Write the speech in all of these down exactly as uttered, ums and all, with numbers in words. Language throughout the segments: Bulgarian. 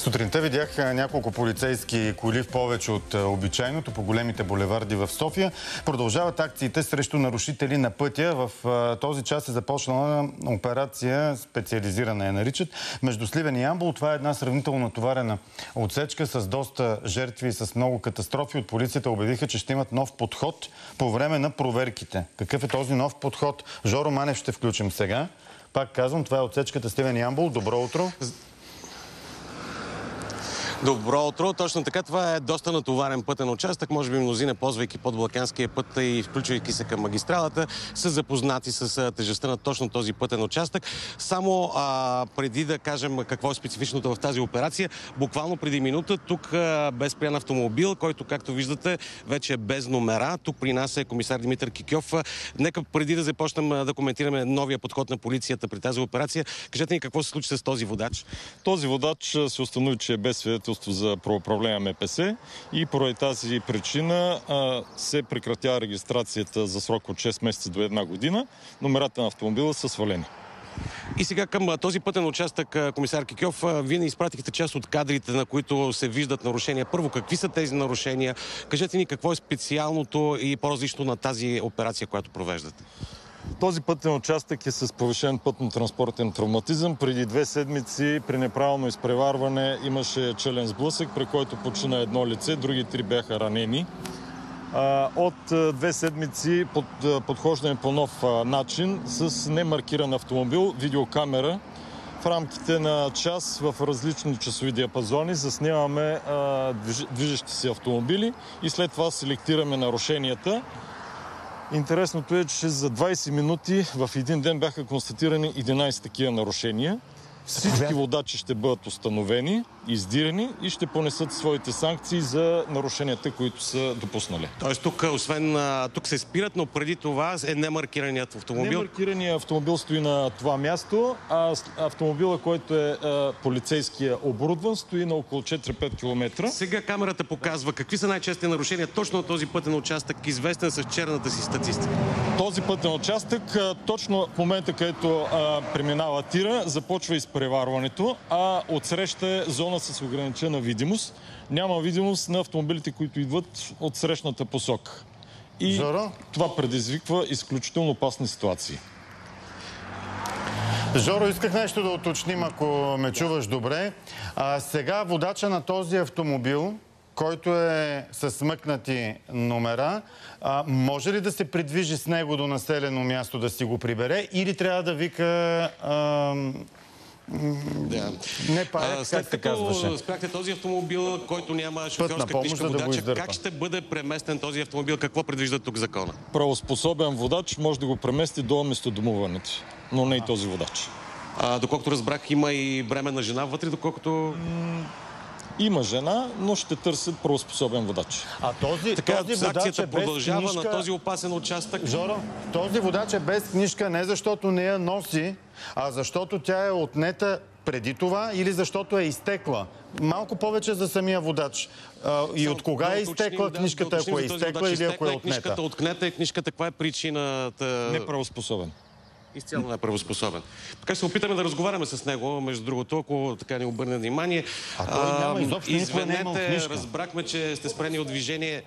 Сутринта видях няколко полицейски коли в повече от обичайното по големите булеварди в София. Продължават акциите срещу нарушители на пътя. В този час е започнала операция, специализирана я наричат, между Сливен и Ямбол. Това е една сравнително натоварена отсечка с доста жертви и с много катастрофи. От полицията обявиха, че ще имат нов подход по време на проверките. Какъв е този нов подход? Жоро Манев ще включим сега. Пак казвам, това е отсечката Сливен и Ямбол. Добро утро! Добро утро. Точно така, това е доста натоварен пътен участък. Може би мнозина, ползвайки подбалканския път и включвайки се към магистралата, са запознати с тежестта на точно този пътен участък. Само а, преди да кажем какво е специфичното в тази операция, буквално преди минута тук а, бе спрян автомобил, който, както виждате, вече е без номера. Тук при нас е комисар Димитър Кикьов. Нека преди да започнем да коментираме новия подход на полицията при тази операция, кажете ни какво се случи с този водач. Този водач се установи, че е без свидетелство за правоуправление М П С и поради тази причина а, се прекратява регистрацията за срок от шест месеца до една година. Номерата на автомобила са свалени. И сега към този пътен участък, комисар Кикьов, вие не изпратихте част от кадрите, на които се виждат нарушения. Първо, какви са тези нарушения? Кажете ни какво е специалното и по-различно на тази операция, която провеждате. Този пътен участък е с повишен пътно-транспортен травматизъм. Преди две седмици при неправилно изпреварване имаше челен сблъсък, при който почина едно лице, други три бяха ранени. От две седмици под, подхождане по нов начин с немаркиран автомобил, видеокамера. В рамките на час в различни часови диапазони заснемаме движещи се автомобили и след това селектираме нарушенията. Интересното е, че за двайсет минути в един ден бяха констатирани единайсет такива нарушения. Всички водачи ще бъдат установени, издирени и ще понесат своите санкции за нарушенията, които са допуснали. Тоест тук, освен тук се спират, но преди това е немаркираният автомобил. Немаркираният автомобил стои на това място, а автомобила, който е а, полицейския оборудван, стои на около четири-пет километра. Сега камерата показва какви са най-чести нарушения точно на този пътен участък, известен с черната си статистика. Този пътен участък, точно в момента, където а, преминава тира, започва изпреварването, а отсреща е зона с ограничена видимост. Няма видимост на автомобилите, които идват от срещната посока. И Жоро? това предизвиква изключително опасни ситуации. Жоро, исках нещо да уточним, ако ме чуваш добре. А, сега водача на този автомобил, който е с смъкнати номера, а, може ли да се придвижи с него до населено място да си го прибере или трябва да вика... А, Да. Не паре, след как казваше. Спряхте този автомобил, който няма шофьорска книжка водача, да как ще бъде преместен този автомобил? Какво предвижда тук закона? Правоспособен водач може да го премести до местодомуването, но не и този водач. А, доколкото разбрах, има и бременна жена вътре, доколкото... Има жена, но ще търсят правоспособен водач. А този, така, този водач е без продължава книжка... на този опасен участък. Жоро, този водач е без книжка не защото не я носи, а защото тя е отнета преди това или защото е изтекла. Малко повече за самия водач. А, и Само от кога да е изтекла да, книжката, да ако е изтекла или ако е отнета? Книжката откнета е книжката. Каква е причината? Неправоспособен. Изцяло неправоспособен. Така се опитаме да разговаряме с него, между другото, ако така ни обърне внимание. А той няма изобщо никога не е имал книжка. Разбрахме, че сте спрени от движение.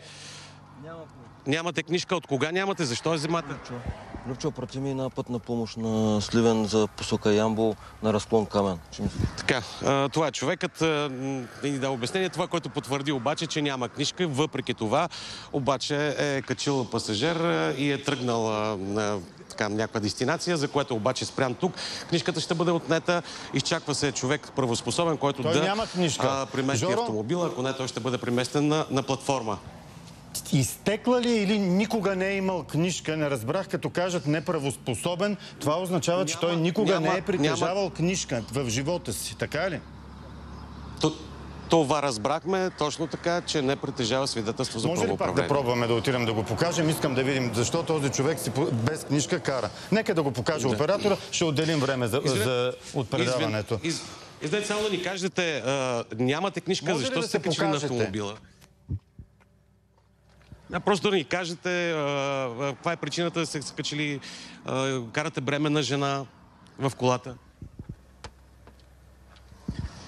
Нямате книжка. От кога нямате? Защо я вземате? Любчо, прати ми на път на помощ на Сливен за посока Ямбол на разклон Камен. Така, това е човекът. Не ни дава обяснение. Това, което потвърди обаче, че няма книжка. Въпреки това, обаче е качил пасажир и е тръгнал на така, някаква дестинация, за което обаче спрян тук. Книжката ще бъде отнета. Изчаква се човек правоспособен, който той да а, премести Жоро... автомобила. Ако не, той ще бъде преместен на, на платформа. Изтекла ли или никога не е имал книжка? Не разбрах, като кажат неправоспособен. Това означава, няма, че той никога няма, не е притежавал няма... книжка в живота си. Така ли? То, това разбрахме точно така, че не притежава свидетелство за правоуправление. Може ли пак да пробваме да отидем да го покажем? Искам да видим защо този човек си без книжка кара. Нека да го покаже да. Оператора. Ще отделим време за, Извин... за отпредаването. Из... Издайте само да ни кажете, а, нямате книжка, може защо да сте качили на автомобила? А, просто да ни кажете а, каква е причината да се скачили, а, карате бременна жена в колата.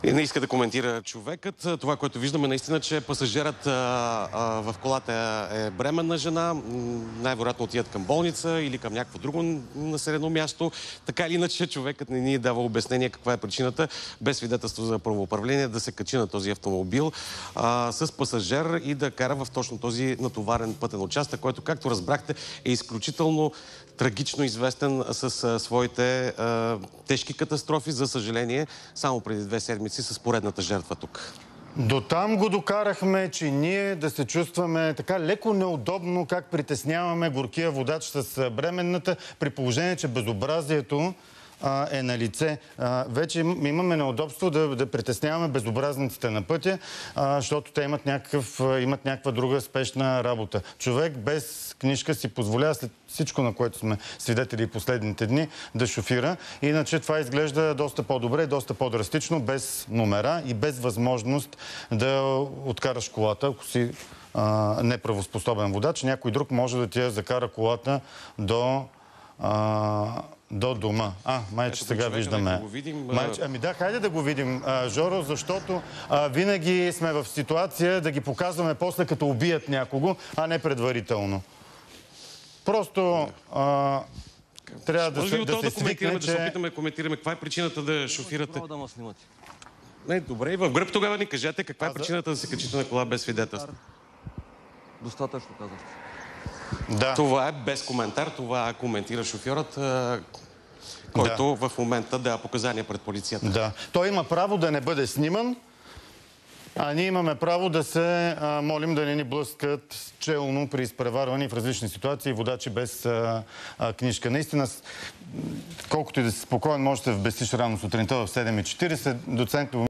И не иска да коментира човекът. Това, което виждаме наистина, че пасажирът а, а, в колата е бременна жена. Най-вероятно отидат към болница или към някакво друго населено място. Така или иначе, човекът не ни дава обяснение каква е причината, без свидетелство за правоуправление, да се качи на този автомобил а, с пасажир и да кара в точно този натоварен пътен участък, който, както разбрахте, е изключително трагично известен с а, своите а, тежки катастрофи. За съжаление, само преди две седмици с поредната жертва тук. До там го докарахме, че ние да се чувстваме така леко неудобно, как притесняваме горкия водач с бременната, при положение, че безобразието а, е на лице. А, вече имаме неудобство да, да притесняваме безобразниците на пътя, а, защото те имат, някакъв, имат някаква друга спешна работа. Човек без книжка си позволява след всичко, на което сме свидетели последните дни, да шофира. Иначе това изглежда доста по-добре, доста по-драстично, без номера и без възможност да откараш колата, ако си а, неправоспособен водач. Някой друг може да ти я закара колата до... А, до дома. А, майче сега човека, виждаме. Го видим, майче, ами да, хайде да го видим, а, Жоро, защото а, винаги сме в ситуация да ги показваме после като убият някого, а не предварително. Просто а, трябва да, се, да се свикне, че... Да се опитаме да коментираме каква е причината да шофирате. Да ме снимате. Не, добре, и в гръб тогава ни кажете каква е причината да се качите на кола без свидетелство. Достатъчно казахте. Да. Това е без коментар, това коментира шофьорът, който да. в момента дава показания пред полицията. Да. Той има право да не бъде сниман, а ние имаме право да се а, молим да не ни блъскат челно при изпреварване в различни ситуации водачи без а, а, книжка. Наистина, колкото и да си спокоен, можете да вбесиш рано сутринта в седем и четирийсет. Доцент